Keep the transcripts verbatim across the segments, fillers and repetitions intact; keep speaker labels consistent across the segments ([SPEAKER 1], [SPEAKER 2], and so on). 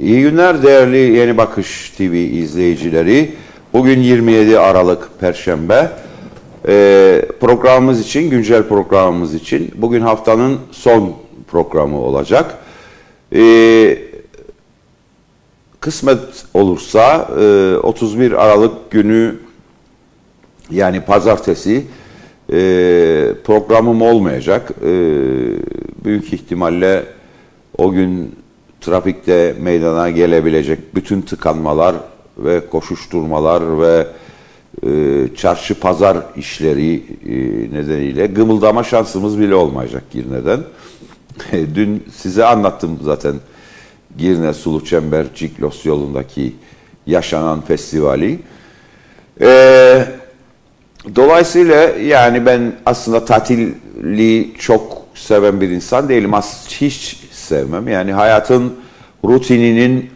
[SPEAKER 1] İyi günler değerli Yeni Bakış T V izleyicileri. Bugün yirmi yedi Aralık Perşembe. Ee, programımız için, güncel programımız için bugün haftanın son programı olacak. Ee, kısmet olursa e, otuz bir Aralık günü, yani pazartesi e, programım olmayacak. E, büyük ihtimalle o gün trafikte meydana gelebilecek bütün tıkanmalar ve koşuşturmalar ve e, çarşı pazar işleri e, nedeniyle gımıldama şansımız bile olmayacak Girne'den. Dün size anlattım zaten Girne Sulu Çember Ciklos yolundaki yaşanan festivali. E, dolayısıyla yani ben aslında tatili çok seven bir insan değilim. Aslında hiç sevmem. Yani hayatın rutininin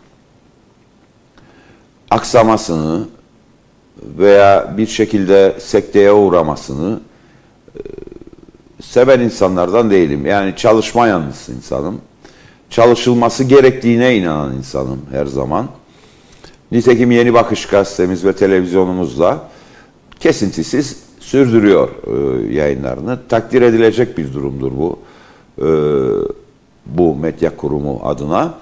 [SPEAKER 1] aksamasını veya bir şekilde sekteye uğramasını e, seven insanlardan değilim. Yani çalışma yanlısı insanım. Çalışılması gerektiğine inanan insanım her zaman. Nitekim Yeni Bakış gazetemiz ve televizyonumuzda kesintisiz sürdürüyor e, yayınlarını. Takdir edilecek bir durumdur bu. E, bu medya kurumu adına.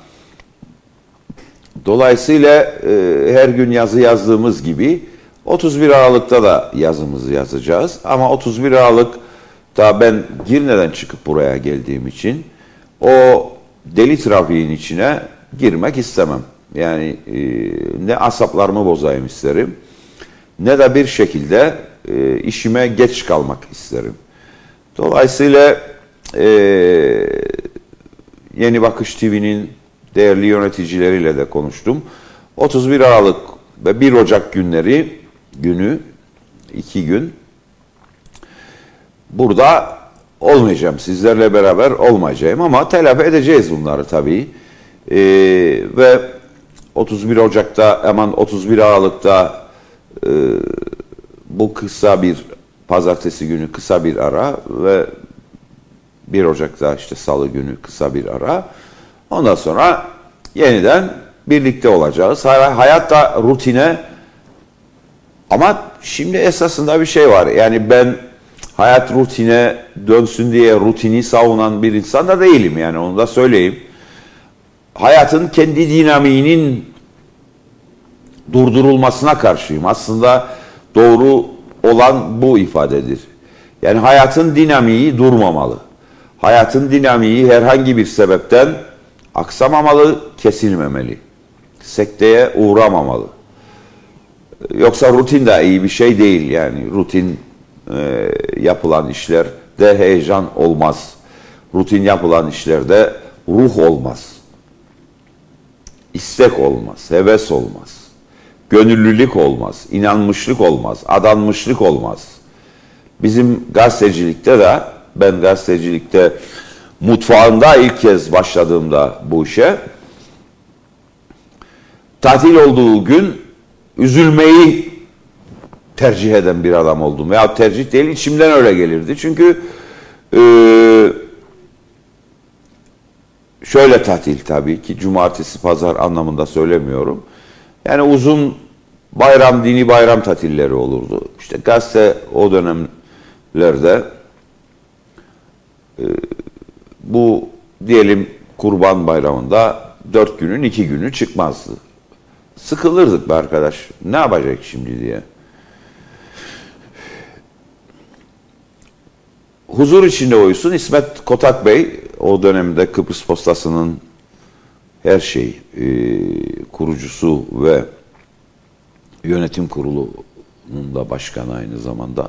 [SPEAKER 1] Dolayısıyla e, her gün yazı yazdığımız gibi otuz bir Aralık'ta da yazımızı yazacağız. Ama otuz bir Aralık'ta ben Girne'den çıkıp buraya geldiğim için o deli trafiğin içine girmek istemem. Yani e, ne asaplarımı bozayım isterim, ne de bir şekilde e, işime geç kalmak isterim. Dolayısıyla e, Yeni Bakış T V'nin değerli yöneticileriyle de konuştum. otuz bir Aralık ve bir Ocak günleri, günü, iki gün burada olmayacağım. Sizlerle beraber olmayacağım ama telafi edeceğiz bunları tabii. Ee, ve otuz bir Ocak'ta, hemen otuz bir Aralık'ta e, bu kısa bir pazartesi günü kısa bir ara ve bir Ocak'ta işte salı günü kısa bir ara. Ondan sonra yeniden birlikte olacağız. Hayatta rutine, ama şimdi esasında bir şey var. Yani ben hayat rutine dönsün diye rutini savunan bir insan da değilim. Yani onu da söyleyeyim. Hayatın kendi dinamiğinin durdurulmasına karşıyım. Aslında doğru olan bu ifadedir. Yani hayatın dinamiği durmamalı. Hayatın dinamiği herhangi bir sebepten aksamamalı, kesilmemeli. Sekteye uğramamalı. Yoksa rutin de iyi bir şey değil. Yani rutin e, yapılan işlerde heyecan olmaz. Rutin yapılan işlerde ruh olmaz. İstek olmaz, heves olmaz. Gönüllülük olmaz, inanmışlık olmaz, adanmışlık olmaz. Bizim gazetecilikte de, ben gazetecilikte mutfağında ilk kez başladığımda bu işe, tatil olduğu gün üzülmeyi tercih eden bir adam oldum. Ya tercih değil, içimden öyle gelirdi. Çünkü e, şöyle tatil tabii ki, cumartesi, pazar anlamında söylemiyorum. Yani uzun bayram, dini bayram tatilleri olurdu. İşte gazete o dönemlerde e, bu diyelim Kurban Bayramı'nda dört günün iki günü çıkmazdı. Sıkılırdık be arkadaş. Ne yapacak şimdi diye. Huzur içinde uyusun. İsmet Kotak Bey, o dönemde Kıbrıs Postası'nın her şey e, kurucusu ve yönetim kurulunun da başkanı aynı zamanda,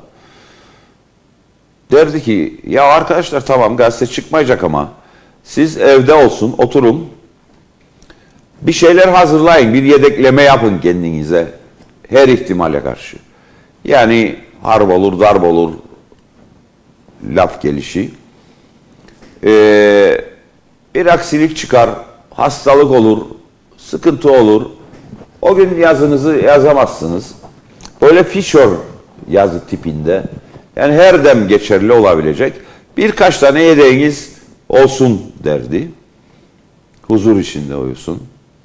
[SPEAKER 1] derdi ki ya arkadaşlar tamam gazete çıkmayacak ama siz evde olsun, oturun, bir şeyler hazırlayın, bir yedekleme yapın kendinize her ihtimale karşı. Yani harp olur, darp olur, laf gelişi. Ee, bir aksilik çıkar, hastalık olur, sıkıntı olur. O gün yazınızı yazamazsınız. Böyle fişör yazı tipinde. Yani her dem geçerli olabilecek birkaç tane yedeğiniz olsun derdi. Huzur içinde uyusun.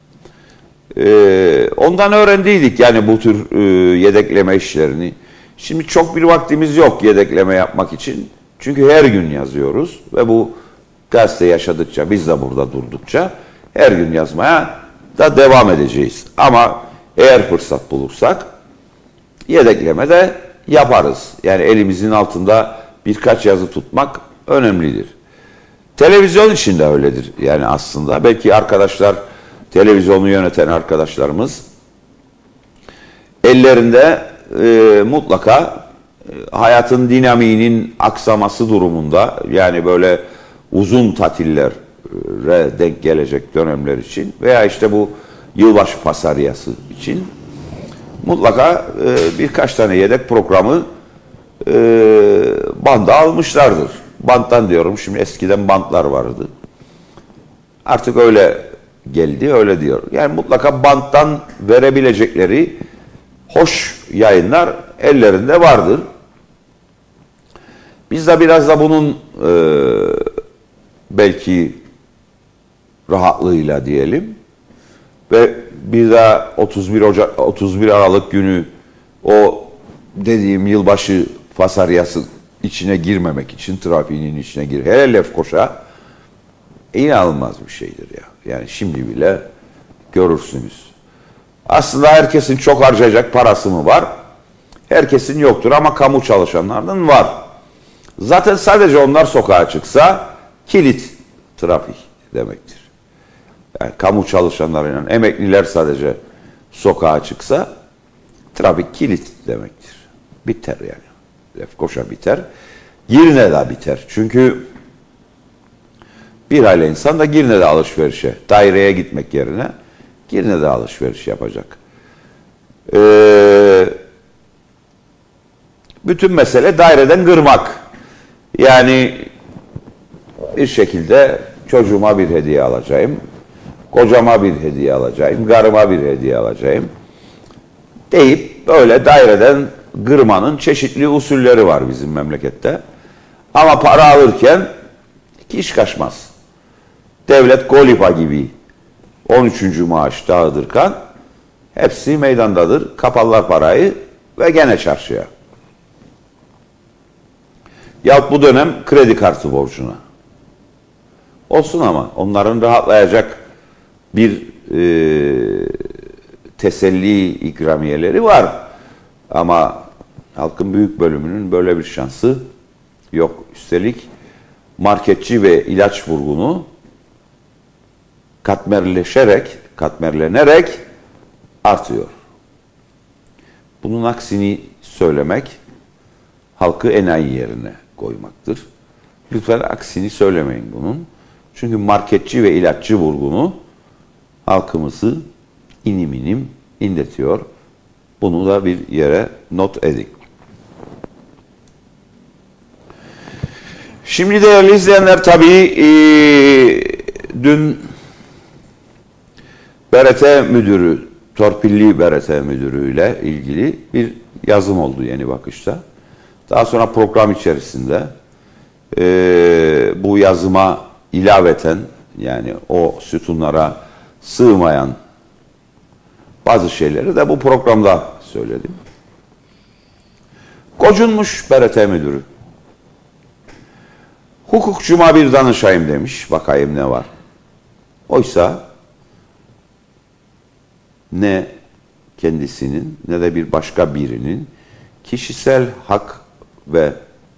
[SPEAKER 1] Ee, ondan öğrendiydik yani bu tür e, yedekleme işlerini. Şimdi çok bir vaktimiz yok yedekleme yapmak için. Çünkü her gün yazıyoruz ve bu gazete yaşadıkça, biz de burada durdukça her gün yazmaya da devam edeceğiz. Ama eğer fırsat bulursak yedekleme de yaparız. Yani elimizin altında birkaç yazı tutmak önemlidir. Televizyon için de öyledir yani aslında. Belki arkadaşlar, televizyonu yöneten arkadaşlarımız ellerinde e, mutlaka e, hayatın dinamiğinin aksaması durumunda, yani böyle uzun tatillere denk gelecek dönemler için veya işte bu yılbaşı pasaryası için mutlaka e, birkaç tane yedek programı e, banda almışlardır. Banttan diyorum, şimdi eskiden bantlar vardı. Artık öyle geldi, öyle diyor. Yani mutlaka banttan verebilecekleri hoş yayınlar ellerinde vardır. Biz de biraz da bunun e, belki rahatlığıyla diyelim ve bir daha otuz bir Ocak, otuz bir Aralık günü o dediğim yılbaşı fasaryası içine girmemek için, trafiğinin içine gir. Hele Lefkoşa inanılmaz bir şeydir ya. Yani şimdi bile görürsünüz. Aslında herkesin çok harcayacak parası mı var? Herkesin yoktur ama kamu çalışanlarının var. Zaten sadece onlar sokağa çıksa kilit trafik demektir. Yani kamu çalışanlarıyla emekliler sadece sokağa çıksa trafik kilit demektir. Biter yani. Lefkoşa biter. Girne'de biter. Çünkü bir aile insan da Girne'de alışverişe, daireye gitmek yerine Girne'de alışveriş yapacak. Ee, bütün mesele daireden kırmak. Yani bir şekilde çocuğuma bir hediye alacağım, kocama bir hediye alacağım, karıma bir hediye alacağım deyip böyle daireden kırmanın çeşitli usulleri var bizim memlekette. Ama para alırken hiç kaçmaz. Devlet Golipa gibi on üçüncü maaş dağıtırken hepsi meydandadır. Kaparlar parayı ve gene çarşıya. Yahut bu dönem kredi kartı borcuna. Olsun ama onların rahatlayacak bir e, teselli ikramiyeleri var. Ama halkın büyük bölümünün böyle bir şansı yok. Üstelik marketçi ve ilaç vurgunu katmerleşerek, katmerlenerek artıyor. Bunun aksini söylemek halkı enayi yerine koymaktır. Lütfen aksini söylemeyin bunun. Çünkü marketçi ve ilaççı vurgunu halkımızı inim inim inletiyor. Bunu da bir yere not edin. Şimdi değerli izleyenler, tabii e, dün B R T müdürü, torpilli B R T müdürüyle ilgili bir yazım oldu Yeni Bakış'ta. Daha sonra program içerisinde e, bu yazıma ilaveten, yani o sütunlara sığmayan bazı şeyleri de bu programda söyledim. Gocunmuş B R T müdürü. Hukukçuma bir danışayım demiş. Bakayım ne var. Oysa ne kendisinin ne de bir başka birinin kişisel hak ve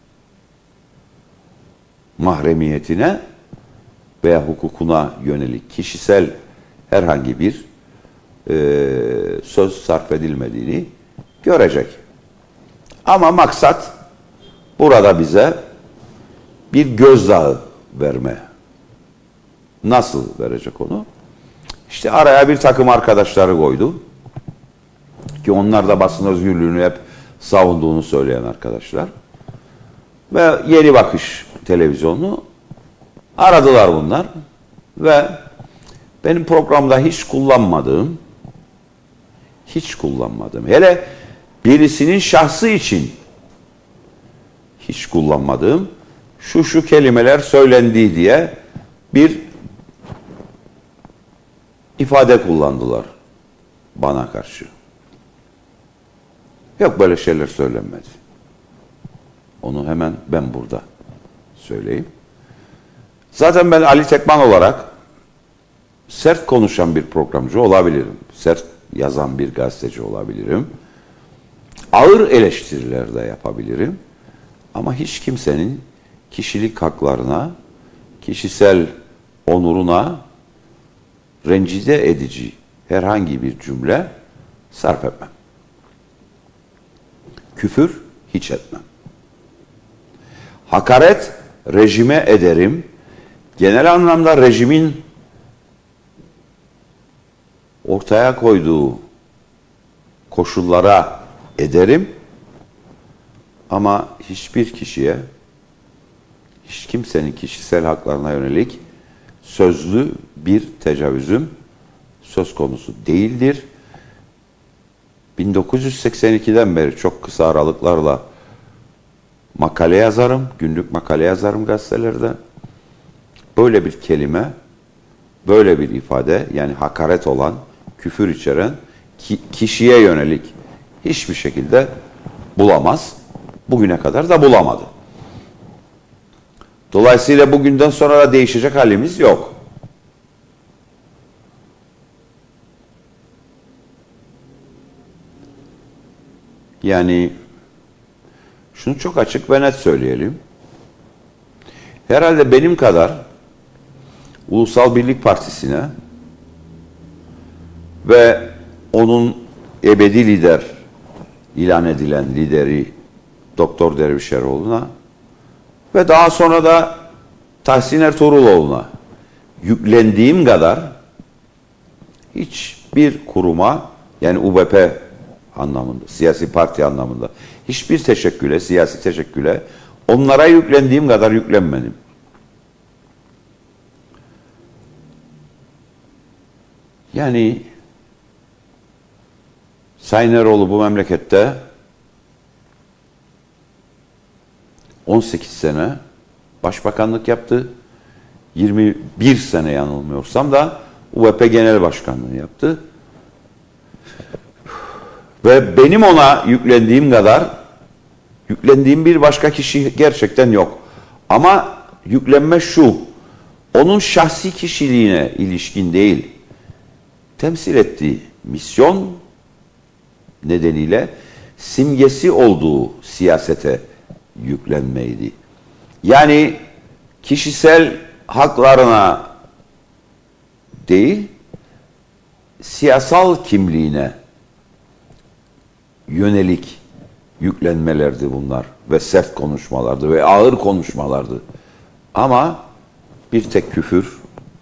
[SPEAKER 1] mahremiyetine veya hukukuna yönelik kişisel herhangi bir e, söz sarf edilmediğini görecek. Ama maksat burada bize bir gözdağı verme. Nasıl verecek onu? İşte araya bir takım arkadaşları koydu. Ki onlar da basın özgürlüğünü hep savunduğunu söyleyen arkadaşlar. Ve Yeni Bakış televizyonunu aradılar bunlar. Ve benim programda hiç kullanmadığım, hiç kullanmadığım, hele birisinin şahsı için hiç kullanmadığım şu şu kelimeler söylendiği diye bir ifade kullandılar. bana karşı. Yok, böyle şeyler söylenmedi. Onu hemen ben burada söyleyeyim. Zaten ben Ali Tekman olarak sert konuşan bir programcı olabilirim. Sert yazan bir gazeteci olabilirim. Ağır eleştiriler de yapabilirim. Ama hiç kimsenin kişilik haklarına, kişisel onuruna rencide edici herhangi bir cümle sarf etmem. Küfür hiç etmem. Hakaret rejime ederim. Genel anlamda rejimin ortaya koyduğu koşullara ederim. Ama hiçbir kişiye, hiç kimsenin kişisel haklarına yönelik sözlü bir tecavüzüm söz konusu değildir. bin dokuz yüz seksen ikiden beri çok kısa aralıklarla makale yazarım, günlük makale yazarım gazetelerde. Böyle bir kelime, böyle bir ifade, yani hakaret olan, küfür içeren ki, kişiye yönelik hiçbir şekilde bulamaz. Bugüne kadar da bulamadı. Dolayısıyla bugünden sonra da değişecek halimiz yok. Yani şunu çok açık ve net söyleyelim. Herhalde benim kadar Ulusal Birlik Partisi'ne ve onun ebedi lider ilan edilen lideri Doktor Dervişeroğlu'na ve daha sonra da Tahsin Ertuğruloğlu'na yüklendiğim kadar hiçbir kuruma, yani U B P anlamında, siyasi parti anlamında hiçbir teşekküle, siyasi teşekküle onlara yüklendiğim kadar yüklenmedim. Yani Sayın Eroğlu bu memlekette on sekiz sene başbakanlık yaptı. yirmi bir sene yanılmıyorsam da U B P Genel Başkanlığı yaptı. Ve benim ona yüklendiğim kadar yüklendiğim bir başka kişi gerçekten yok. Ama yüklenme şu, onun şahsi kişiliğine ilişkin değil, temsil ettiği misyon nedeniyle simgesi olduğu siyasete yüklenmeydi. Yani kişisel haklarına değil, siyasal kimliğine yönelik yüklenmelerdi bunlar ve sert konuşmalardı ve ağır konuşmalardı. Ama bir tek küfür,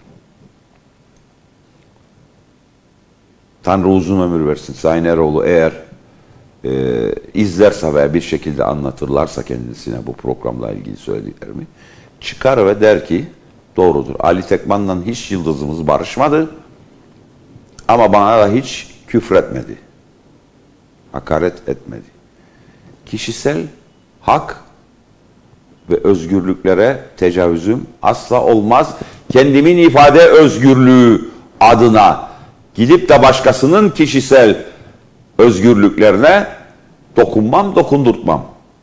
[SPEAKER 1] Tanrı uzun ömür versin, Sayın Eroğlu eğer e, izlerse veya bir şekilde anlatırlarsa kendisine bu programla ilgili söylediklerimi, çıkar ve der ki doğrudur. Ali Tekman'la hiç yıldızımız barışmadı ama bana da hiç küfretmedi. Hakaret etmedi. Kişisel hak ve özgürlüklere tecavüzüm asla olmaz. Kendimin ifade özgürlüğü adına gidip de başkasının kişisel özgürlüklerine dokunmam, dokundurtmam.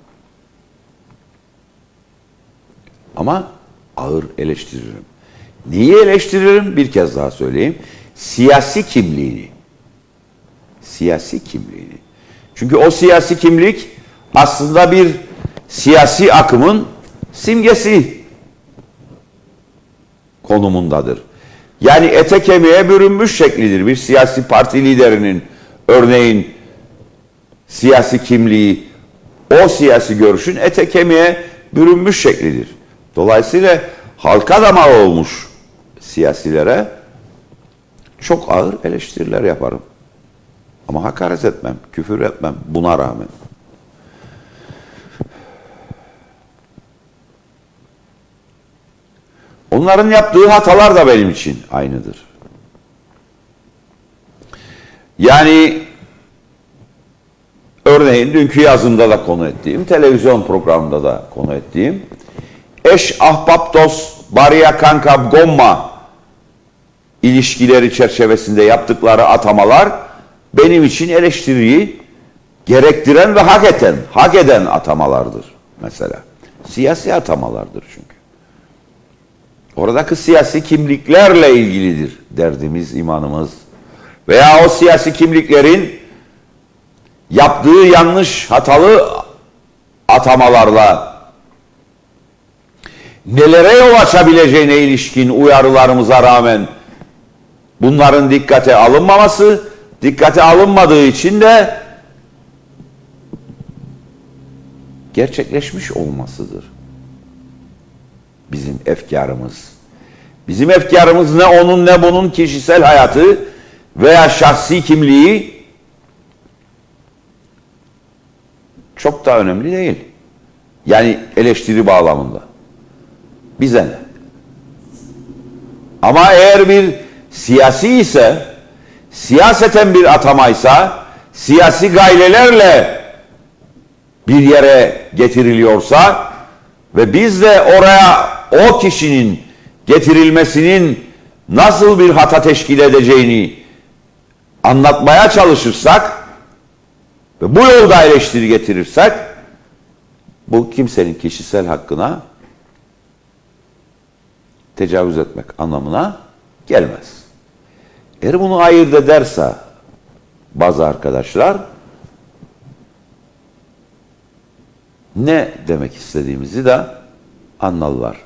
[SPEAKER 1] Ama ağır eleştiririm. Neyi eleştiririm? Bir kez daha söyleyeyim. Siyasi kimliğini. Siyasi kimliğini. Çünkü o siyasi kimlik aslında bir siyasi akımın simgesi konumundadır. Yani ete kemiğe bürünmüş şeklidir. Bir siyasi parti liderinin örneğin siyasi kimliği, o siyasi görüşün ete kemiğe bürünmüş şeklidir. Dolayısıyla halka da mal olmuş siyasilere çok ağır eleştiriler yaparım. Ama hakaret etmem, küfür etmem buna rağmen. Onların yaptığı hatalar da benim için aynıdır. Yani örneğin dünkü yazımda da konu ettiğim, televizyon programında da konu ettiğim eş, ahbap, dost, bariya, kanka, gomma ilişkileri çerçevesinde yaptıkları atamalar benim için eleştiriyi gerektiren ve hak eden, hak eden atamalardır mesela. Siyasi atamalardır çünkü. Oradaki siyasi kimliklerle ilgilidir derdimiz, imanımız. Veya o siyasi kimliklerin yaptığı yanlış, hatalı atamalarla nelere yol açabileceğine ilişkin uyarılarımıza rağmen bunların dikkate alınmaması, dikkate alınmadığı için de gerçekleşmiş olmasıdır. Bizim efkarımız. Bizim efkarımız ne onun ne bunun kişisel hayatı veya şahsi kimliği çok da önemli değil. Yani eleştiri bağlamında. Bize ne? Ama eğer bir siyasi ise, siyaseten bir atamaysa, siyasi gayelerle bir yere getiriliyorsa ve biz de oraya o kişinin getirilmesinin nasıl bir hata teşkil edeceğini anlatmaya çalışırsak ve bu yolda eleştiri getirirsek bu kimsenin kişisel hakkına tecavüz etmek anlamına gelmez. Eğer bunu ayırt ederse bazı arkadaşlar ne demek istediğimizi de anlarlar.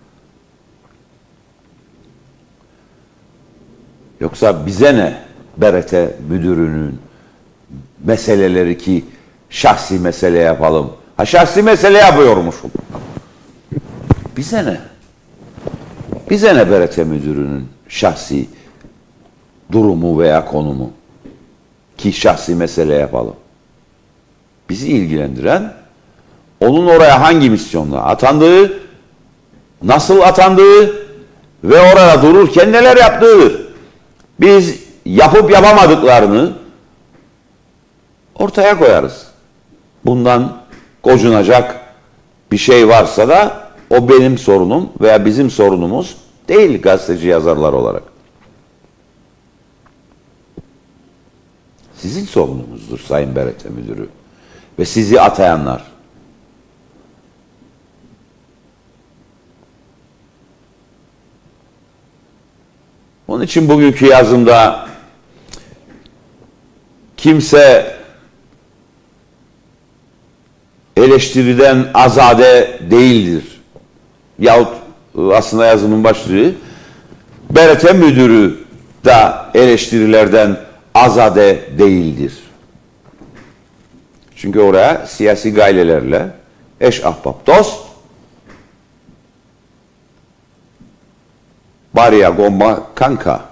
[SPEAKER 1] Yoksa bize ne B R T müdürünün meseleleri ki şahsi mesele yapalım. Ha şahsi mesele yapıyormuşum. Bize ne? Bize ne B R T müdürünün şahsi durumu veya konumu ki şahsi mesele yapalım. Bizi ilgilendiren onun oraya hangi misyonla atandığı, nasıl atandığı ve orada dururken neler yaptığıdır. Biz yapıp yapamadıklarını ortaya koyarız. Bundan gocunacak bir şey varsa da o benim sorunum veya bizim sorunumuz değil gazeteci yazarlar olarak. Sizin sorununuzdur Sayın B R T Müdürü ve sizi atayanlar. Onun için bugünkü yazımda kimse eleştiriden azade değildir. Yahut aslında yazımın başlığı B R T müdürü da eleştirilerden azade değildir. Çünkü oraya siyasi gayelerle eş ahbap dost Bariya Gomba Kanka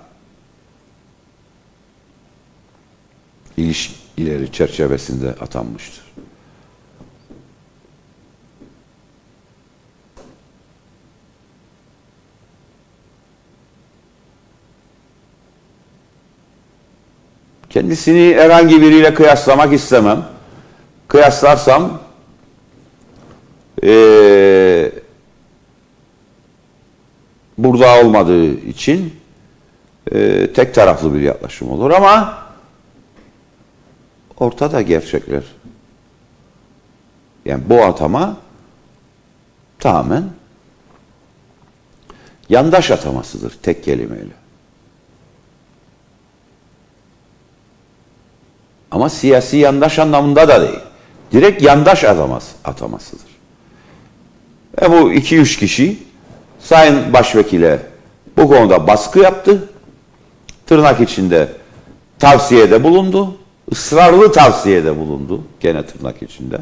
[SPEAKER 1] ilişkileri çerçevesinde atanmıştır. Kendisini herhangi biriyle kıyaslamak istemem. Kıyaslarsam ee, burada olmadığı için e, tek taraflı bir yaklaşım olur ama ortada gerçekler. Yani bu atama tamamen yandaş atamasıdır tek kelimeyle. Ama siyasi yandaş anlamında da değil. Direkt yandaş ataması, atamasıdır. Ve bu iki üç kişi Sayın Başvekil'e bu konuda baskı yaptı. Tırnak içinde tavsiyede bulundu. Israrlı tavsiyede bulundu. Gene tırnak içinde.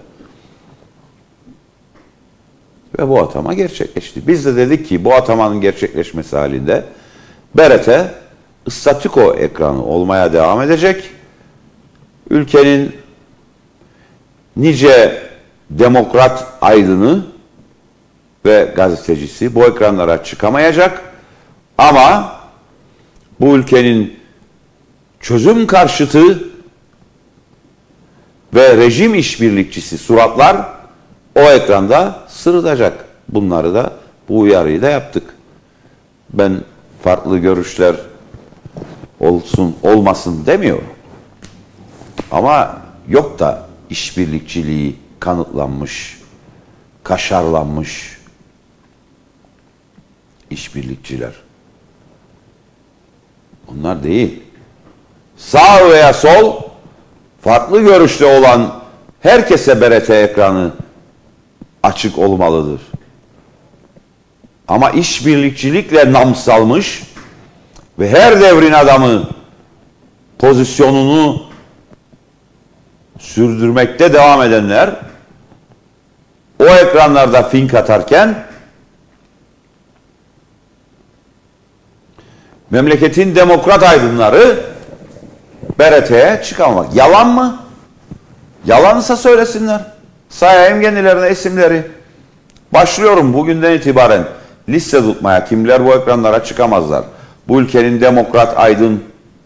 [SPEAKER 1] Ve bu atama gerçekleşti. Biz de dedik ki bu atamanın gerçekleşmesi halinde B R T statüko ekranı olmaya devam edecek. Ülkenin nice demokrat aydını ve gazetecisi bu ekranlara çıkamayacak ama bu ülkenin çözüm karşıtı ve rejim işbirlikçisi suratlar o ekranda sırıtacak. Bunları da bu uyarıyı da yaptık. Ben farklı görüşler olsun olmasın demiyorum. Ama yok da işbirlikçiliği kanıtlanmış, kaşarlanmış işbirlikçiler. Onlar değil. Sağ veya sol, farklı görüşte olan herkese B R T ekranı açık olmalıdır. Ama işbirlikçilikle nam salmış ve her devrin adamı pozisyonunu sürdürmekte devam edenler o ekranlarda fink atarken memleketin demokrat aydınları B R T'ye çıkamamak. Yalan mı? Yalansa söylesinler. Sayayım kendilerine isimleri. Başlıyorum bugünden itibaren liste tutmaya. Kimler bu ekranlara çıkamazlar? Bu ülkenin demokrat, aydın,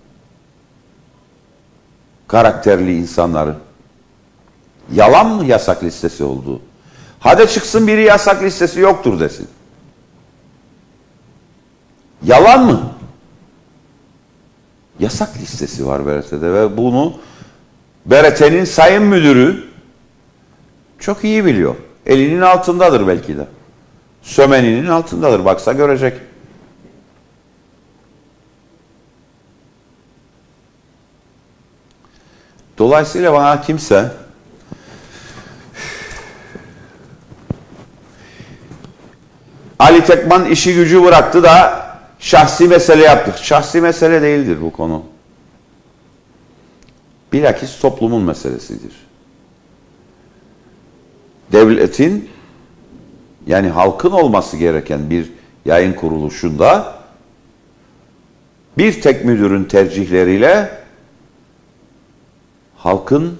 [SPEAKER 1] karakterli insanları. Yalan mı yasak listesi olduğu? Hadi çıksın biri yasak listesi yoktur desin. Yalan mı? Yasak listesi var B R T'de ve bunu B R T'nin sayın müdürü çok iyi biliyor. Elinin altındadır belki de. Sömeninin altındadır. Baksa görecek. Dolayısıyla bana kimse Ali Tekman işi gücü bıraktı da şahsi mesele yaptık. Şahsi mesele değildir bu konu. Bilakis toplumun meselesidir. Devletin, yani halkın olması gereken bir yayın kuruluşunda bir tek müdürün tercihleriyle halkın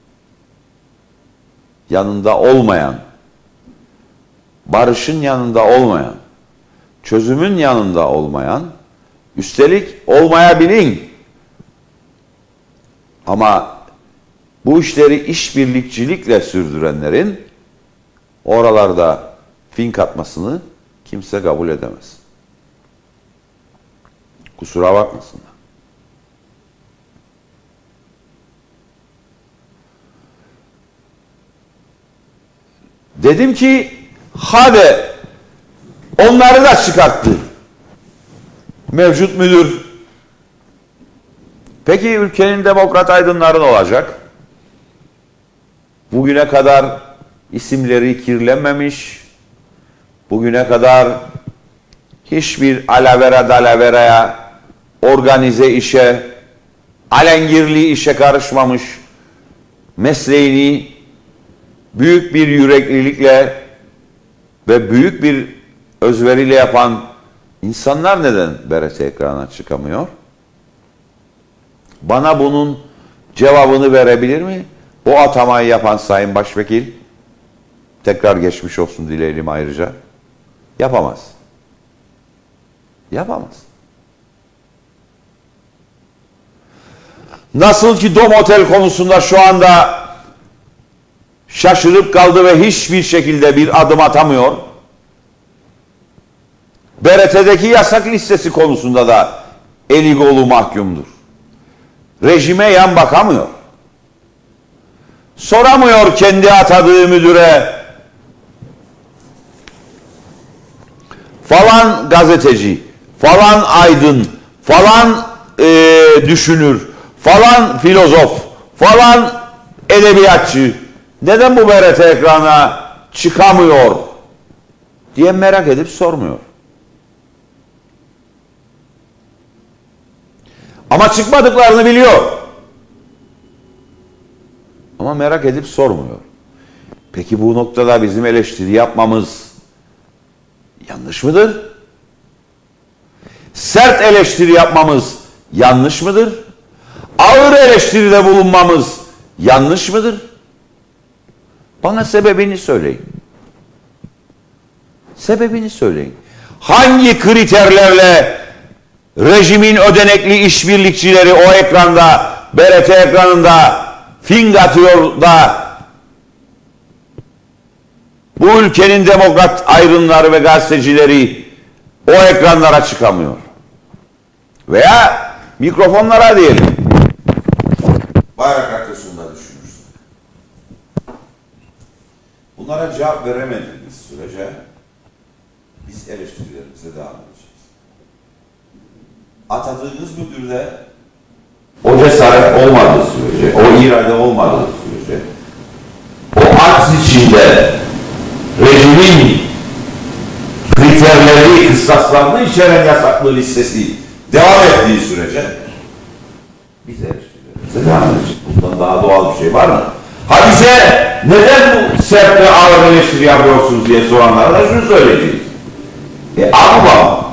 [SPEAKER 1] yanında olmayan, barışın yanında olmayan, çözümün yanında olmayan, üstelik olmayabilin ama bu işleri işbirlikçilikle sürdürenlerin oralarda fink atmasını kimse kabul edemez. Kusura bakmasınlar. Dedim ki hadi onları da çıkarttı mevcut müdür. Peki ülkenin demokrat aydınları ne olacak? Bugüne kadar isimleri kirlenmemiş, bugüne kadar hiçbir alavera dalaveraya, organize işe, alengirli işe karışmamış, mesleğini büyük bir yüreklilikle ve büyük bir özveriyle yapan insanlar neden B R T ekranına çıkamıyor? Bana bunun cevabını verebilir mi? O atamayı yapan Sayın Başvekil, tekrar geçmiş olsun dileyelim ayrıca, yapamaz. Yapamaz. Nasıl ki Dom Otel konusunda şu anda şaşırıp kaldı ve hiçbir şekilde bir adım atamıyor. B R T'deki yasak listesi konusunda da eli kolu mahkumdur. Rejime yan bakamıyor. Soramıyor kendi atadığı müdüre, falan gazeteci, falan aydın, falan e, düşünür, falan filozof, falan edebiyatçı neden bu B R T ekrana çıkamıyor diye merak edip sormuyor. Ama çıkmadıklarını biliyor. Ama merak edip sormuyor. Peki bu noktada bizim eleştiri yapmamız yanlış mıdır? Sert eleştiri yapmamız yanlış mıdır? Ağır eleştiride bulunmamız yanlış mıdır? Bana sebebini söyleyin. Sebebini söyleyin. Hangi kriterlerle rejimin ödenekli işbirlikçileri o ekranda, B R T ekranında fing atıyor da bu ülkenin demokrat aydınları ve gazetecileri o ekranlara çıkamıyor? Veya mikrofonlara diyelim. Bayrak bunlara cevap veremediğiniz sürece biz eleştirilerimize devam edeceğiz. Atadığınız müdürde o cesaret olmadığı sürece, o irade olmadığı sürece, o aks içinde rejimin kriterleri, kıstaslarını içeren yasaklı listesi devam ettiği sürece biz eleştirilerimize devam edeceğiz. Bundan daha doğal bir şey var mı? Ha bize neden bu sert ve ağır eleştiri yapıyorsunuz diye soranlara da şunu söyleyeceğiz. E ama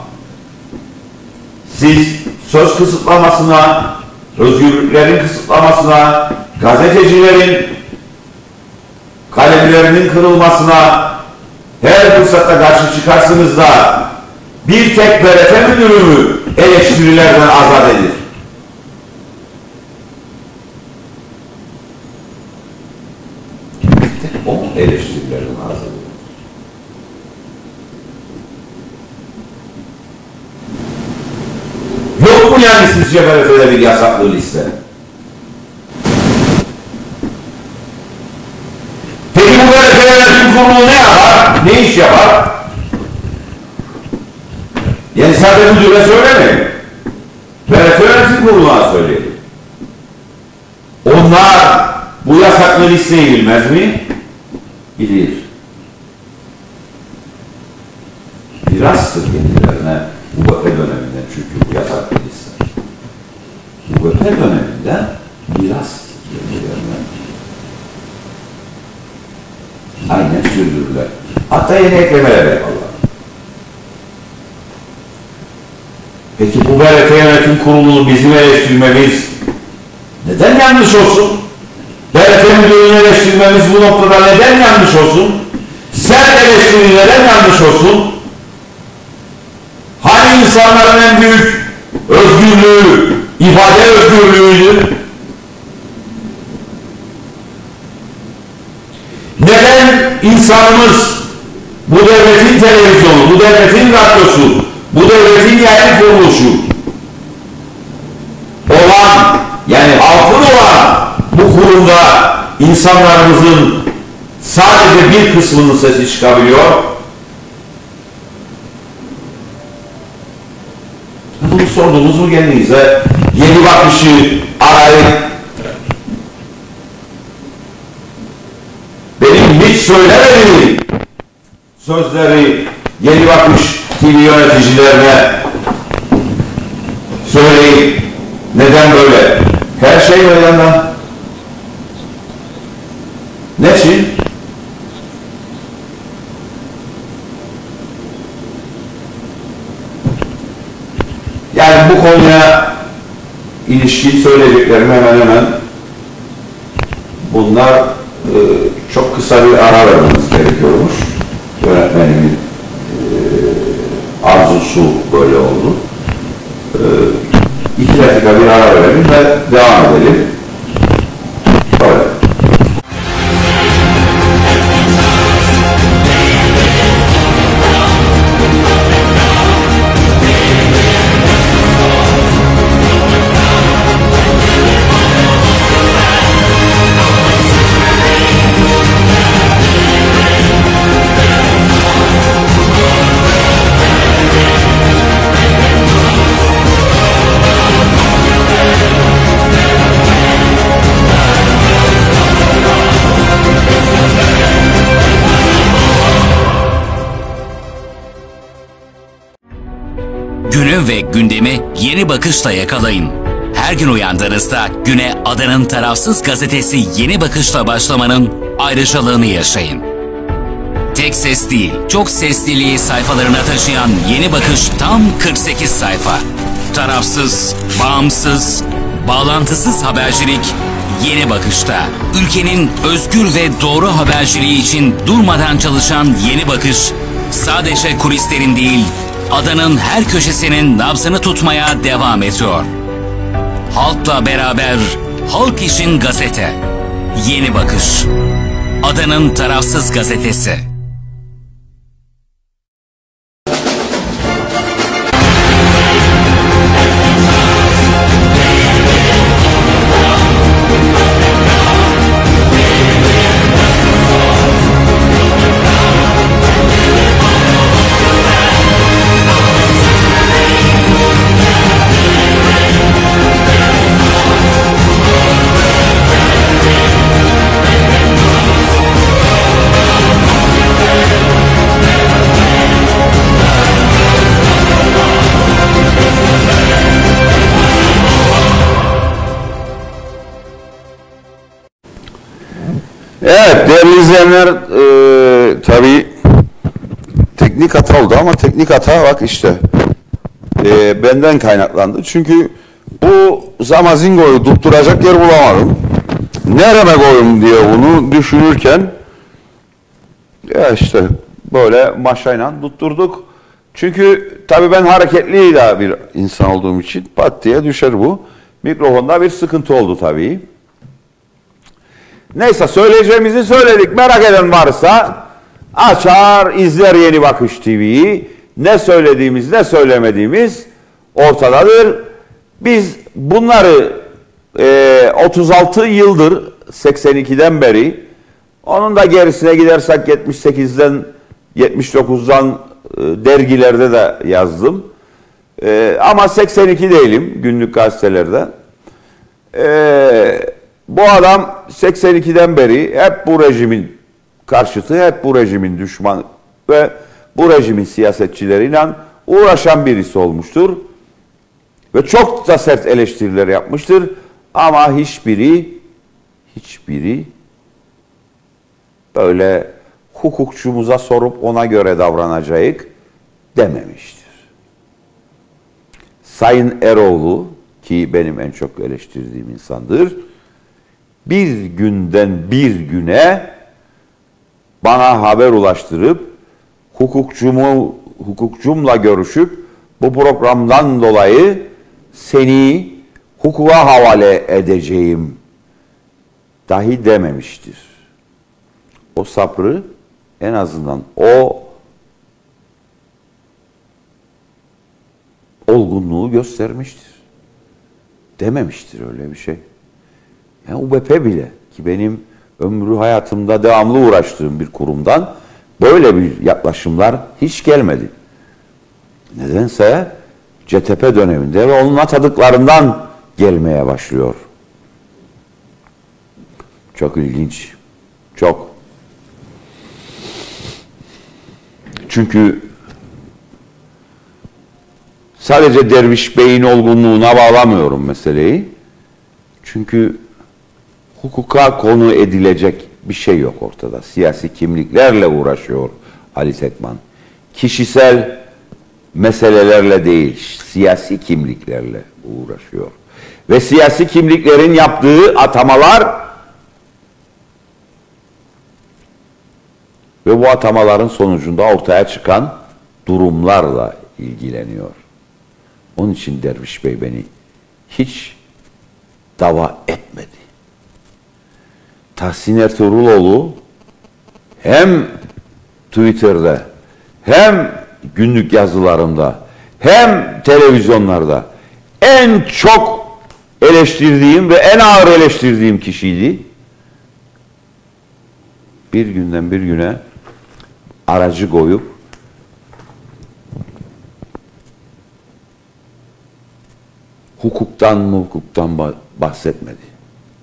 [SPEAKER 1] siz söz kısıtlamasına, özgürlüklerin kısıtlamasına, gazetecilerin kalemlerinin kırılmasına her fırsatta karşı çıkarsınız da bir tek B R T müdürü eleştirilerden azat edilir. O eleştirilerden azat edilir. Yok mu yani sizce B R T'de bir yasaklı liste? Peki bu B R T yönetim kurulu ne yapar? Ne iş yapar? Yani sadece müdüre söylemeyin. B R T yönetim kuruluna söyleyin. Onlar bu yasaklı listeyi bilmez mi? Bilir. Mirastır kendilerine U B P döneminden, çünkü bu yasaklı liste. U B P döneminden mirastır kendilerine. Aynen sürdürürler. Hatta yeni eklemeler yaparlar. Peki bu B R T yönetim kurulunu bizim eleştirmemiz neden yanlış olsun? B R T müdürünü eleştirmemiz bu noktada neden yanlış olsun? Sert eleştiri neden yanlış olsun? Hani insanların en büyük özgürlüğü, ifade özgürlüğüydü? Neden insanımız bu devletin televizyonu, bu devletin radyosu, bu devletin yayın kuruluşu olan, yani halkın olan bu kurumda insanlarımızın sadece bir kısmının sesi çıkabiliyor? Bunu sordunuz mu kendinize? Yeni bakışı arayıp benim hiç söylemediğim sözleri Yeni Bakış T V yöneticilerine söyleyip neden böyle? Her şey meydanda. Ne için? Yani bu konuya ilişkin söyleyeceklerim hemen hemen bunlar e, çok kısa bir ara vermemiz gerekiyormuş. Yönetmenimin e, arzusu böyle oldu. E, iki dakika bir ara verelim ve devam edelim. Böyle.
[SPEAKER 2] Günü ve gündemi Yeni Bakış'la yakalayın. Her gün uyandığınızda güne Adanın tarafsız gazetesi Yeni Bakış'la başlamanın ayrıcalığını yaşayın. Tek ses değil, çok sesliliği sayfalarına taşıyan Yeni Bakış tam kırk sekiz sayfa. Tarafsız, bağımsız, bağlantısız habercilik Yeni Bakış'ta. Ülkenin özgür ve doğru haberciliği için durmadan çalışan Yeni Bakış, sadece kulislerin değil, Adanın her köşesinin nabzını tutmaya devam ediyor. Halkla beraber, halk için gazete. Yeni Bakış. Adanın tarafsız gazetesi.
[SPEAKER 1] Evet değerli izleyenler, e, tabii teknik hata oldu ama teknik hata bak işte e, benden kaynaklandı. Çünkü bu Zamazingo'yu tutturacak yer bulamadım. Nereme koyayım diye bunu düşünürken ya işte böyle maşayla tutturduk. Çünkü tabii ben hareketli de bir insan olduğum için pat diye düşer bu. Mikrofonda bir sıkıntı oldu tabii. Neyse söyleyeceğimizi söyledik. Merak eden varsa açar, izler Yeni Bakış T V'yi. Ne söylediğimiz, ne söylemediğimiz ortadadır. Biz bunları e, otuz altı yıldır, seksen ikiden beri, onun da gerisine gidersek yetmiş sekizden, yetmiş dokuzdan e, dergilerde de yazdım. E, ama seksen iki değilim günlük gazetelerde. Eee Bu adam seksen ikiden beri hep bu rejimin karşıtı, hep bu rejimin düşmanı ve bu rejimin siyasetçileriyle uğraşan birisi olmuştur. Ve çok da sert eleştiriler yapmıştır. Ama hiçbiri, hiçbiri böyle hukukçumuza sorup ona göre davranacağız dememiştir. Sayın Eroğlu, ki benim en çok eleştirdiğim insandır, bir günden bir güne bana haber ulaştırıp hukukçumu, hukukçumla görüşüp bu programdan dolayı seni hukuka havale edeceğim dahi dememiştir. O sabrı en azından o olgunluğu göstermiştir. Dememiştir öyle bir şey. Yani U B P bile, ki benim ömrü hayatımda devamlı uğraştığım bir kurumdan böyle bir yaklaşımlar hiç gelmedi. Nedense C T P döneminde ve onun atadıklarından gelmeye başlıyor. Çok ilginç. Çok. Çünkü sadece Derviş Bey'in olgunluğuna bağlamıyorum meseleyi. Çünkü hukuka konu edilecek bir şey yok ortada. Siyasi kimliklerle uğraşıyor Ali Tekman. Kişisel meselelerle değil, siyasi kimliklerle uğraşıyor. Ve siyasi kimliklerin yaptığı atamalar ve bu atamaların sonucunda ortaya çıkan durumlarla ilgileniyor. Onun için Derviş Bey beni hiç dava etmedi. Tahsin Ertuğruloğlu hem Twitter'da hem günlük yazılarında hem televizyonlarda en çok eleştirdiğim ve en ağır eleştirdiğim kişiydi. Bir günden bir güne aracı koyup hukuktan mı hukuktan bahsetmedi.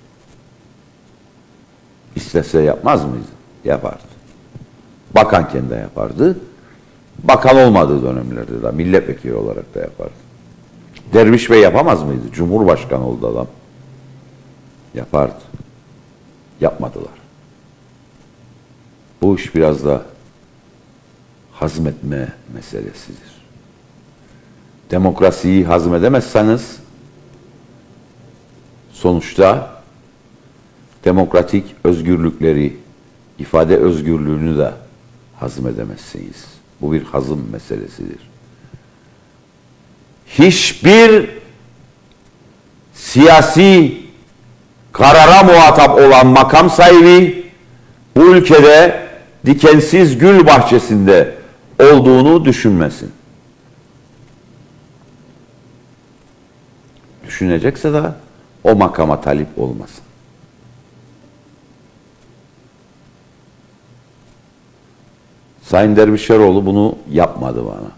[SPEAKER 1] İstese yapmaz mıydı? Yapardı. Bakanken de yapardı. Bakan olmadığı dönemlerde de milletvekili olarak da yapardı. Derviş Bey yapamaz mıydı? Cumhurbaşkanı oldu adam. Yapardı. Yapmadılar. Bu iş biraz da hazmetme meselesidir. Demokrasiyi hazmedemezseniz sonuçta demokratik özgürlükleri, ifade özgürlüğünü de hazmedemezsiniz. Bu bir hazım meselesidir. Hiçbir siyasi karara muhatap olan makam sahibi bu ülkede dikensiz gül bahçesinde olduğunu düşünmesin. Düşünecekse de o makama talip olmasın. Sayın Dervişeroğlu bunu yapmadı bana.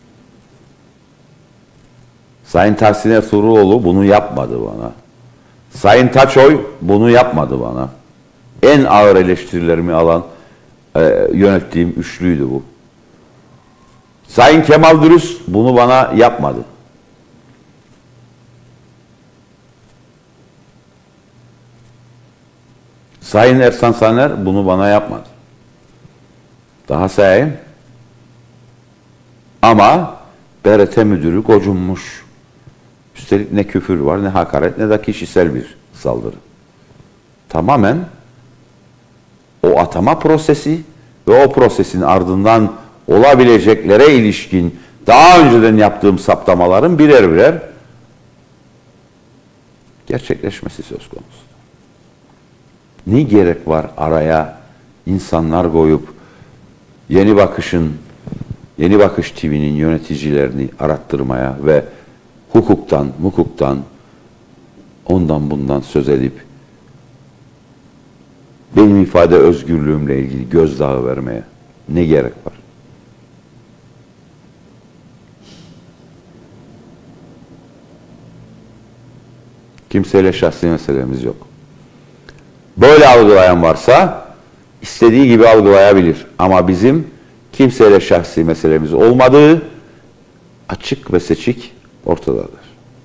[SPEAKER 1] Sayın Tahsin Ertuğruloğlu bunu yapmadı bana. Sayın Taçoy bunu yapmadı bana. En ağır eleştirilerimi alan, e, yönettiğim üçlüydü bu. Sayın Kemal Dürüst bunu bana yapmadı. Sayın Ersan Saner bunu bana yapmadı. Daha sayayım. Ama B R T müdürü gocunmuş. Üstelik ne küfür var, ne hakaret, ne de kişisel bir saldırı. Tamamen o atama prosesi ve o prosesin ardından olabileceklere ilişkin daha önceden yaptığım saptamaların birer birer gerçekleşmesi söz konusu. Ne gerek var araya insanlar koyup Yeni Bakış'ın, Yeni Bakış T V'nin yöneticilerini arattırmaya ve hukuktan, hukuktan, ondan bundan söz edip benim ifade özgürlüğümle ilgili gözdağı vermeye ne gerek var? Kimseyle şahsi meselemiz yok. Böyle algılayan varsa istediği gibi algılayabilir. Ama bizim kimseyle şahsi meselemiz olmadığı açık ve seçik ortadadır.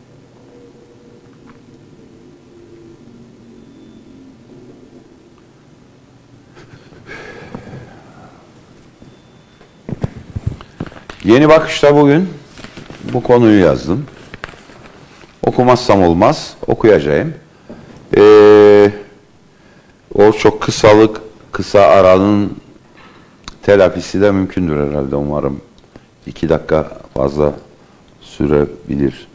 [SPEAKER 1] Yeni Bakış'ta bugün bu konuyu yazdım. Okumazsam olmaz, okuyacağım. Ee, o çok kısalık, kısa aranın telafisi de mümkündür herhalde, umarım. İki dakika fazla sürebilir.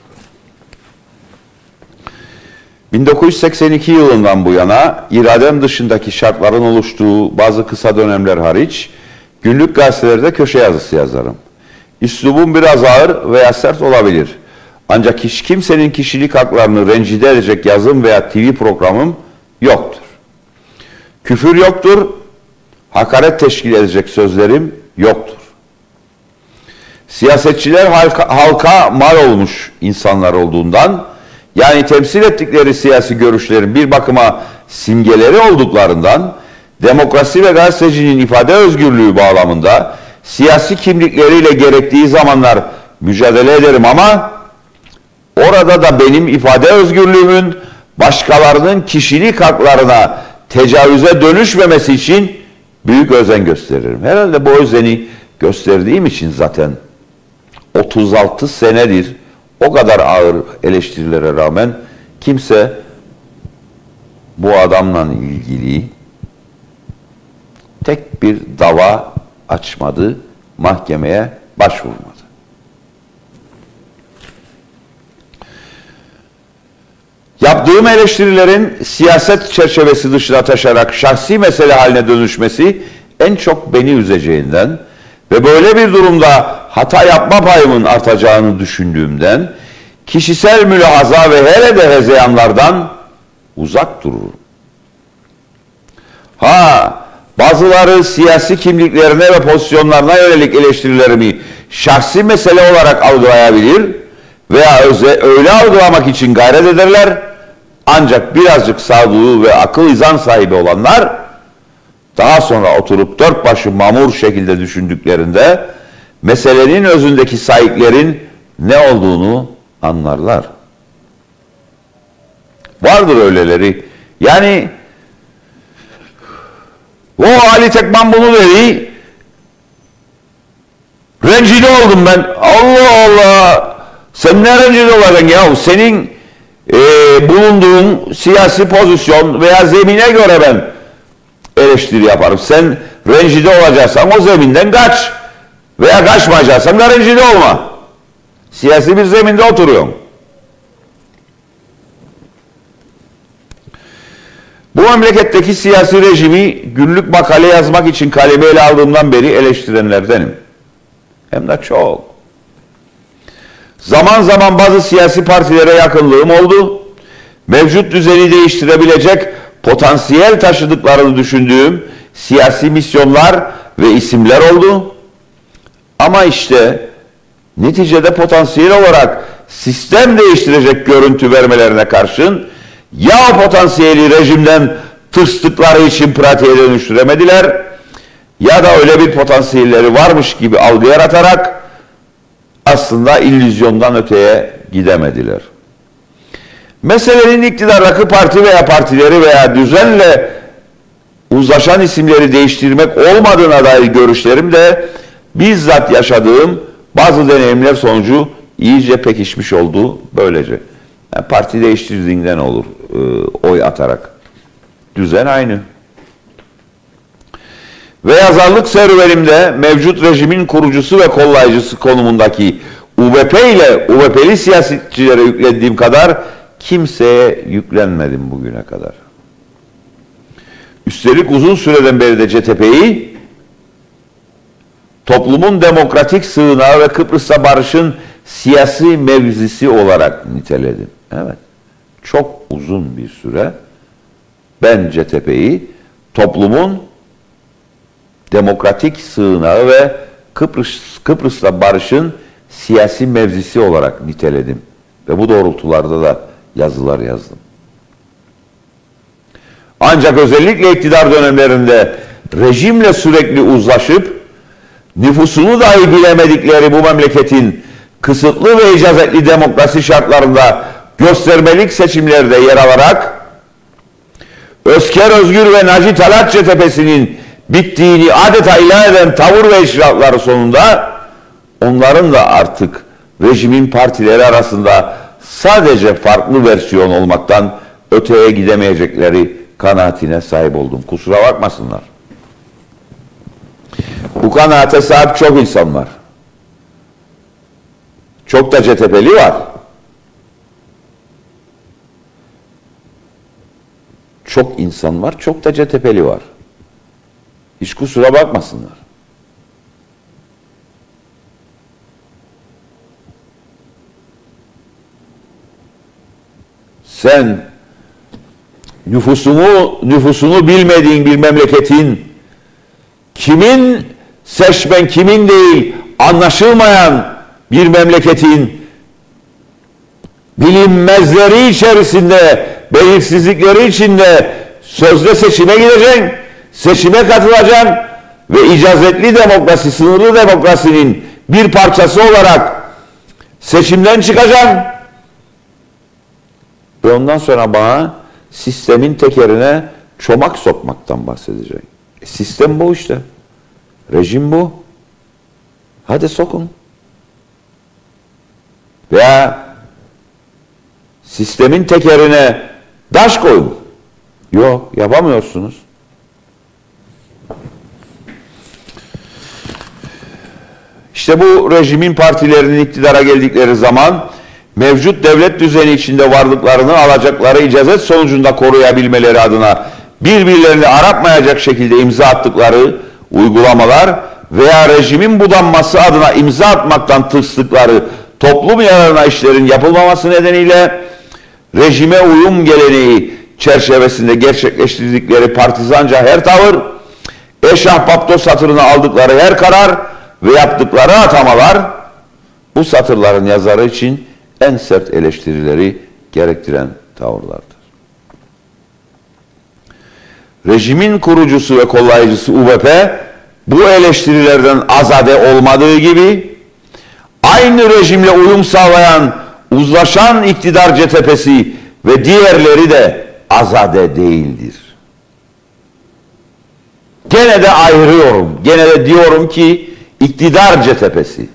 [SPEAKER 1] bin dokuz yüz seksen iki yılından bu yana iradem dışındaki şartların oluştuğu bazı kısa dönemler hariç günlük gazetelerde köşe yazısı yazarım. Üslubum biraz ağır veya sert olabilir. Ancak hiç kimsenin kişilik haklarını rencide edecek yazım veya T V programım yoktur. Küfür yoktur, hakaret teşkil edecek sözlerim yoktur. Siyasetçiler halka, halka mal olmuş insanlar olduğundan, yani temsil ettikleri siyasi görüşlerin bir bakıma simgeleri olduklarından, demokrasi ve gazetecinin ifade özgürlüğü bağlamında siyasi kimlikleriyle gerektiği zamanlar mücadele ederim ama orada da benim ifade özgürlüğümün başkalarının kişilik haklarına tecavüze dönüşmemesi için büyük özen gösteririm. Herhalde bu özeni gösterdiğim için zaten otuz altı senedir o kadar ağır eleştirilere rağmen kimse bu adamla ilgili tek bir dava açmadı, mahkemeye başvurmadı. Yaptığım eleştirilerin siyaset çerçevesi dışına taşarak şahsi mesele haline dönüşmesi en çok beni üzeceğinden ve böyle bir durumda hata yapma payımın artacağını düşündüğümden kişisel mülahaza ve hele de hezeyanlardan uzak dururum. Ha, bazıları siyasi kimliklerine ve pozisyonlarına yönelik eleştirilerimi şahsi mesele olarak algılayabilir veya öyle algılamak için gayret ederler. Ancak birazcık sağduyu ve akıl izan sahibi olanlar daha sonra oturup dört başı mamur şekilde düşündüklerinde meselenin özündeki sahiplerin ne olduğunu anlarlar. Vardır öyleleri. Yani o Ali Tekman bunu dedi, rencide oldum ben. Allah Allah, sen ne rencide olacaksın ya? Senin e, bulunduğun siyasi pozisyon veya zemine göre ben eleştiri yaparım. Sen rencide olacaksan o zeminden kaç veya kaçmayacaksan da rencide olma. Siyasi bir zeminde oturuyorum. Bu memleketteki siyasi rejimi günlük makale yazmak için kalemi ele aldığımdan beri eleştirenlerdenim. Hem de çok. Zaman zaman bazı siyasi partilere yakınlığım oldu. Mevcut düzeni değiştirebilecek potansiyel taşıdıklarını düşündüğüm siyasi misyonlar ve isimler oldu. Ama işte neticede potansiyel olarak sistem değiştirecek görüntü vermelerine karşın ya o potansiyeli rejimden tırstıkları için pratiğe dönüştüremediler ya da öyle bir potansiyelleri varmış gibi algı yaratarak aslında illüzyondan öteye gidemediler. Meselenin iktidardaki parti veya partileri veya düzenle uzlaşan isimleri değiştirmek olmadığına dair görüşlerim de bizzat yaşadığım bazı deneyimler sonucu iyice pekişmiş oldu böylece. Yani parti değiştirdiğinden olur e, oy atarak. Düzen aynı. Ve yazarlık serüvenimde mevcut rejimin kurucusu ve kollayıcısı konumundaki U B P ile U B P'li siyasetçilere yüklendiğim kadar kimseye yüklenmedim bugüne kadar. Üstelik uzun süreden beri de C T P'yi toplumun demokratik sığınağı ve Kıbrıs'ta barışın siyasi mevzisi olarak niteledim. Evet. Çok uzun bir süre ben C T P'yi toplumun demokratik sığınağı ve Kıbrıs, Kıbrıs'ta barışın siyasi mevzisi olarak niteledim. Ve bu doğrultularda da yazılar yazdım. Ancak özellikle iktidar dönemlerinde rejimle sürekli uzlaşıp nüfusunu dahi bilemedikleri bu memleketin kısıtlı ve icazetli demokrasi şartlarında göstermelik seçimlerde yer alarak Özker Özgür ve Naci Talat C T P'sinin bittiğini adeta ilan eden tavır ve icraatları sonunda onların da artık rejimin partileri arasında sadece farklı versiyon olmaktan öteye gidemeyecekleri kanaatine sahip oldum. Kusura bakmasınlar. Bu kanaate sahip çok insan var. Çok da C T P'li var. Çok insan var, çok da C T P'li var. Hiç kusura bakmasınlar. Sen nüfusunu nüfusunu bilmediğin bir memleketin kimin seçmen kimin değil anlaşılmayan bir memleketin bilinmezleri içerisinde, belirsizlikleri içinde sözde seçime gideceksin, seçime katılacaksın ve icazetli demokrasi, sınırlı demokrasinin bir parçası olarak seçimden çıkacaksın ve ondan sonra bana sistemin tekerine çomak sokmaktan bahsedecek. E, sistem bu işte. Rejim bu. Hadi sokun. Veya sistemin tekerine taş koyun. Yok, yapamıyorsunuz. İşte bu rejimin partilerinin iktidara geldikleri zaman mevcut devlet düzeni içinde varlıklarını alacakları icazet sonucunda koruyabilmeleri adına birbirlerini aratmayacak şekilde imza attıkları uygulamalar veya rejimin budanması adına imza atmaktan tırstıkları toplum yararına işlerin yapılmaması nedeniyle rejime uyum geleneği çerçevesinde gerçekleştirdikleri partizanca her tavır, eş ahbapto satırına aldıkları her karar ve yaptıkları atamalar bu satırların yazarı için en sert eleştirileri gerektiren tavırlardır. Rejimin kurucusu ve kollayıcısı U B P bu eleştirilerden azade olmadığı gibi aynı rejimle uyum sağlayan uzlaşan iktidar C T P'si ve diğerleri de azade değildir. Gene de ayırıyorum. Gene de diyorum ki iktidar C T P'si.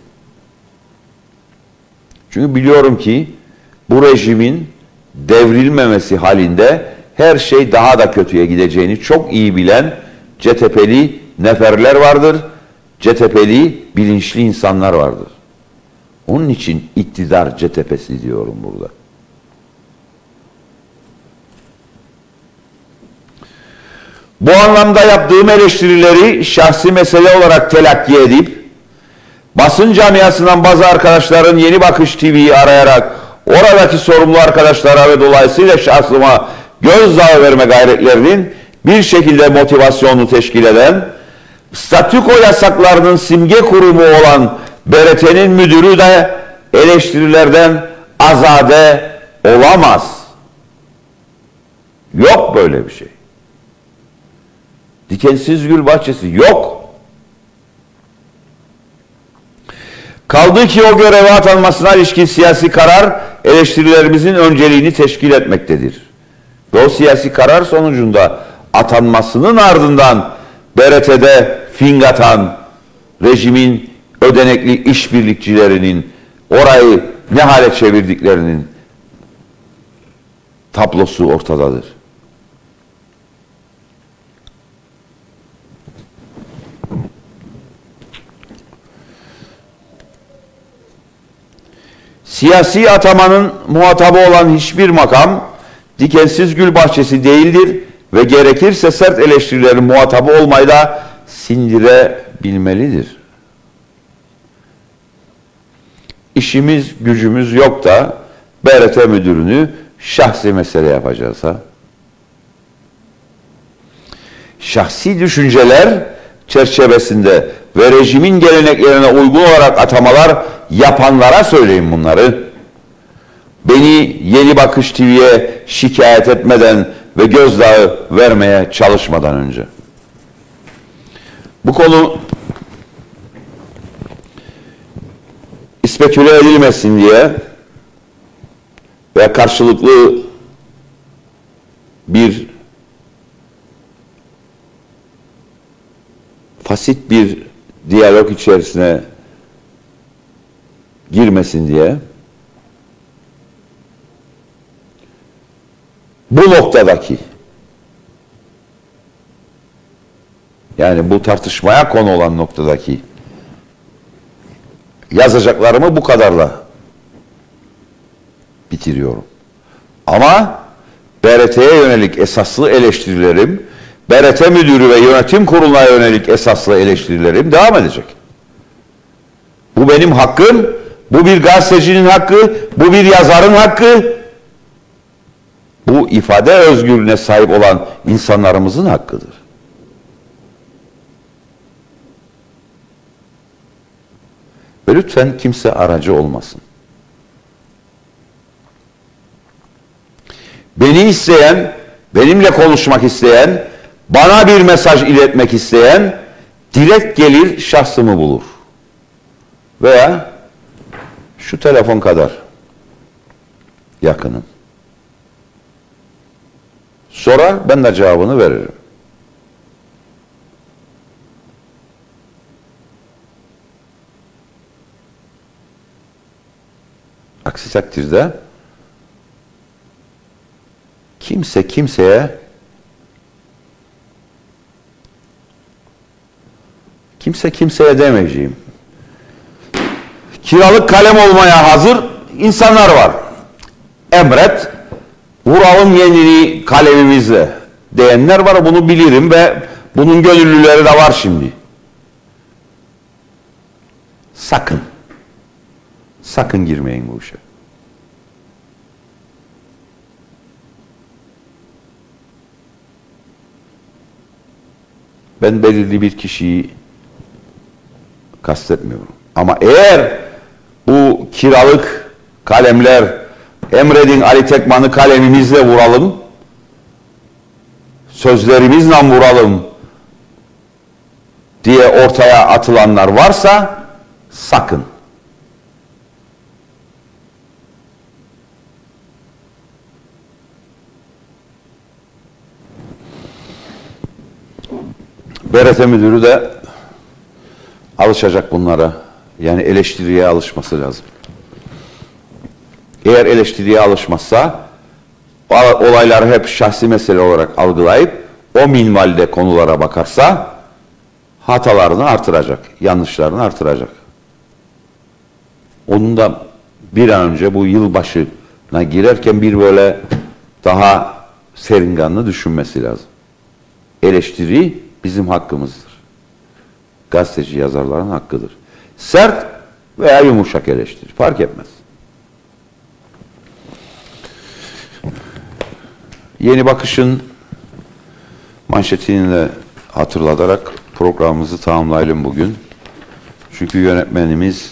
[SPEAKER 1] Çünkü biliyorum ki bu rejimin devrilmemesi halinde her şey daha da kötüye gideceğini çok iyi bilen C T P'li neferler vardır. C T P'li bilinçli insanlar vardır. Onun için iktidar C T P'si diyorum burada. Bu anlamda yaptığım eleştirileri şahsi mesele olarak telakki edip basın camiasından bazı arkadaşların Yeni Bakış T V'yi arayarak oradaki sorumlu arkadaşlara ve dolayısıyla şahsıma gözdağı verme gayretlerinin bir şekilde motivasyonunu teşkil eden, statüko yasaklarının simge kurumu olan B R T'nin müdürü de eleştirilerden azade olamaz. Yok böyle bir şey. Dikensiz gül bahçesi yok. Kaldı ki o göreve atanmasına ilişkin siyasi karar eleştirilerimizin önceliğini teşkil etmektedir. Ve o siyasi karar sonucunda atanmasının ardından B R T'de fing atan rejimin ödenekli işbirlikçilerinin orayı ne hale çevirdiklerinin tablosu ortadadır. Siyasi atamanın muhatabı olan hiçbir makam dikensiz gül bahçesi değildir ve gerekirse sert eleştirilerin muhatabı olmayı da sindirebilmelidir. İşimiz gücümüz yok da B R T müdürünü şahsi mesele yapacağız ha. Şahsi düşünceler çerçevesinde ve rejimin geleneklerine uygun olarak atamalar yapanlara söyleyin bunları. Beni Yeni Bakış T V'ye şikayet etmeden ve gözdağı vermeye çalışmadan önce. Bu konu speküle edilmesin diye ve karşılıklı bir fasit bir diyalog içerisine girmesin diye bu noktadaki, yani bu tartışmaya konu olan noktadaki yazacaklarımı bu kadarla bitiriyorum. Ama B R T'ye yönelik esaslı eleştirilerim, B R T müdürü ve yönetim kuruluna yönelik esaslı eleştirilerim devam edecek. Bu benim hakkım, bu bir gazetecinin hakkı, bu bir yazarın hakkı, bu ifade özgürlüğüne sahip olan insanlarımızın hakkıdır. Ve lütfen kimse aracı olmasın. Beni isteyen, benimle konuşmak isteyen, bana bir mesaj iletmek isteyen direkt gelir şahsımı bulur. Veya şu telefon kadar yakınım. Sorar, ben de cevabını veririm. Aksi takdirde kimse kimseye kimse kimseye demeyeceğim. Kiralık kalem olmaya hazır insanlar var. Emret, vuralım yenini kalemimizle diyenler var. Bunu bilirim ve bunun gönüllüleri de var şimdi. Sakın. Sakın girmeyin bu işe. Ben belirli bir kişiyi kastetmiyorum. Ama eğer bu kiralık kalemler emredin Ali Tekman'ı kalemimizle vuralım, sözlerimizle vuralım diye ortaya atılanlar varsa sakın. B R T müdürü de alışacak bunlara. Yani eleştiriye alışması lazım. Eğer eleştiriye alışmazsa olayları hep şahsi mesele olarak algılayıp o minvalde konulara bakarsa hatalarını artıracak, yanlışlarını artıracak. Onun da bir an önce bu yılbaşına girerken bir böyle daha seringanlı düşünmesi lazım. Eleştiri bizim hakkımızdır. Gazeteci yazarların hakkıdır. Sert veya yumuşak eleştiri fark etmez. Yeni Bakış'ın manşetini de hatırlatarak programımızı tamamlayalım bugün. Çünkü yönetmenimiz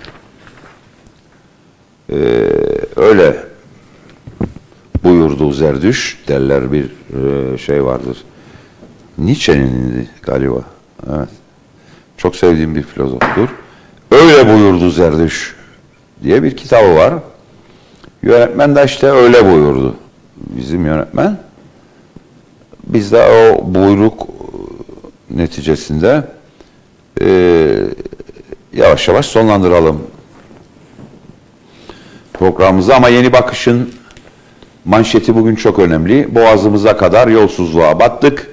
[SPEAKER 1] e, öyle buyurdu Zerdüş derler, bir e, şey vardır. Nietzsche'nin galiba. Evet. Çok sevdiğim bir filozoftur. Öyle buyurdu Zerdüş diye bir kitabı var. Yönetmen de işte öyle buyurdu. Bizim yönetmen. biz de o buyruk neticesinde e, yavaş yavaş sonlandıralım programımızı. Ama Yeni Bakış'ın manşeti bugün çok önemli. Boğazımıza kadar yolsuzluğa battık.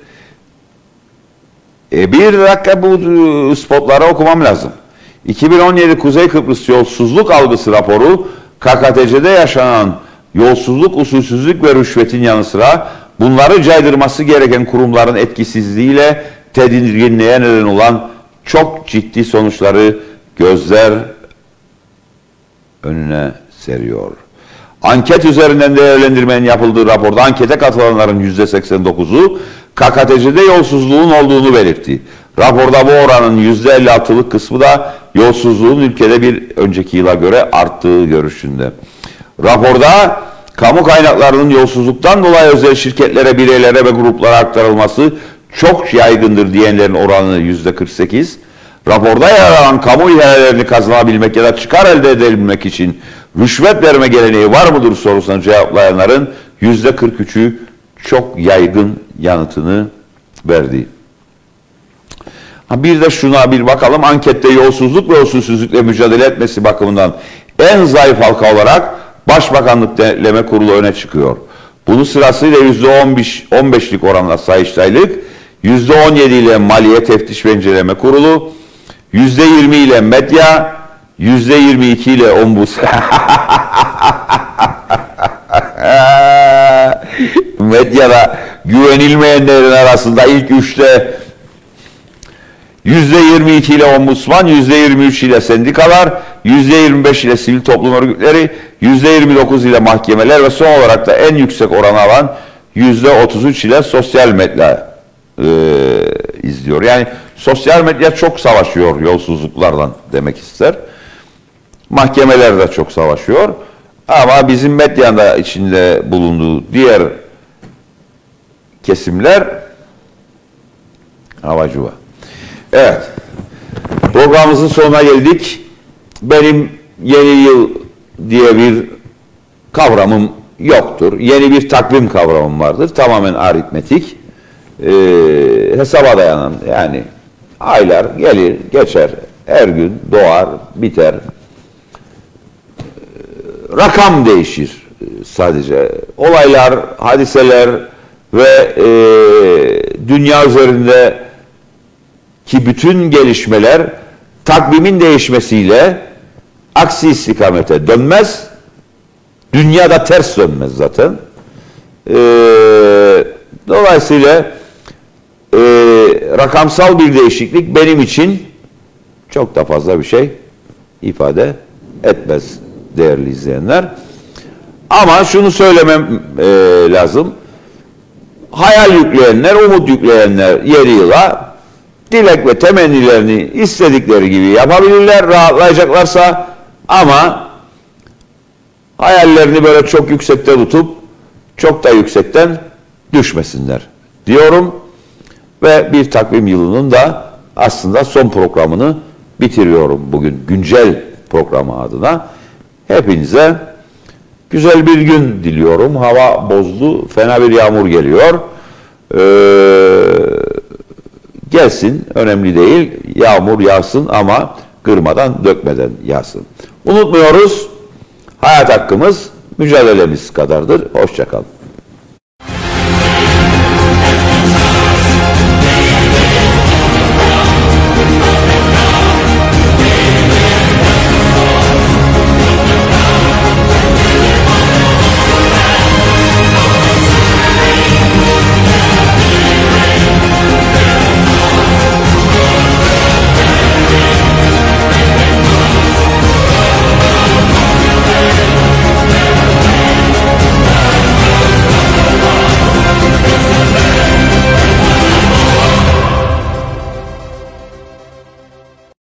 [SPEAKER 1] E, bir dakika bu spotları okumam lazım. iki bin on yedi Kuzey Kıbrıs Yolsuzluk Algısı raporu, K K T C'de yaşanan yolsuzluk, usulsüzlük ve rüşvetin yanı sıra bunları caydırması gereken kurumların etkisizliğiyle tedirginliğe neden olan çok ciddi sonuçları gözler önüne seriyor. Anket üzerinden değerlendirmenin yapıldığı raporda ankete katılanların yüzde seksen dokuzu K K T C'de yolsuzluğun olduğunu belirtti. Raporda bu oranın yüzde elli altılık kısmı da yolsuzluğun ülkede bir önceki yıla göre arttığı görüşünde. Raporda kamu kaynaklarının yolsuzluktan dolayı özel şirketlere, bireylere ve gruplara aktarılması çok yaygındır diyenlerin oranı yüzde kırk sekiz. Raporda yer alan kamu ihalelerini kazanabilmek ya da çıkar elde edebilmek için rüşvet verme geleneği var mıdır sorusuna cevaplayanların yüzde kırk üçü çok yaygın yanıtını verdi. Bir de şuna bir bakalım. Ankette yolsuzluk ve usulsüzlükle mücadele etmesi bakımından en zayıf halka olarak Başbakanlık Denetleme Kurulu öne çıkıyor. Bunu sırasıyla yüzde on beşlik oranla Sayıştaylık, yüzde on yedi ile Maliye Teftiş ve İnceleme Kurulu, yüzde yirmi ile Medya, yüzde yirmi iki ile Ombudsman. Medyada güvenilmeyenlerin arasında ilk üçte yüzde yirmi iki ile Ombudsman, yüzde yirmi üç ile sendikalar, yüzde yirmi beş ile sivil toplum örgütleri, yüzde yirmi dokuz ile mahkemeler ve son olarak da en yüksek oranı alan yüzde otuz üç ile sosyal medya e, izliyor. Yani sosyal medya çok savaşıyor yolsuzluklardan demek ister. Mahkemeler de çok savaşıyor. Ama bizim medyanın da içinde bulunduğu diğer kesimler havacuva. Evet. Programımızın sonuna geldik. Benim yeni yıl diye bir kavramım yoktur. Yeni bir takvim kavramım vardır. Tamamen aritmetik. Ee, hesaba dayanan, yani aylar gelir, geçer. Her gün doğar, biter. Rakam değişir sadece. Olaylar, hadiseler ve e, dünya üzerinde ki bütün gelişmeler takvimin değişmesiyle aksi istikamete dönmez. Dünyada ters dönmez zaten. E, dolayısıyla e, rakamsal bir değişiklik benim için çok da fazla bir şey ifade etmez değerli izleyenler. Ama şunu söylemem e, lazım. Hayal yükleyenler, umut yükleyenler yeni yıla dilek ve temennilerini istedikleri gibi yapabilirler, rahatlayacaklarsa, ama hayallerini böyle çok yüksekte tutup çok da yüksekten düşmesinler diyorum ve bir takvim yılının da aslında son programını bitiriyorum bugün güncel programı adına. Hepinize güzel bir gün diliyorum. Hava bozdu, fena bir yağmur geliyor. Ee, gelsin, önemli değil. Yağmur yağsın ama kırmadan, dökmeden yağsın. Unutmuyoruz, hayat hakkımız mücadelemiz kadardır. Hoşça kalın.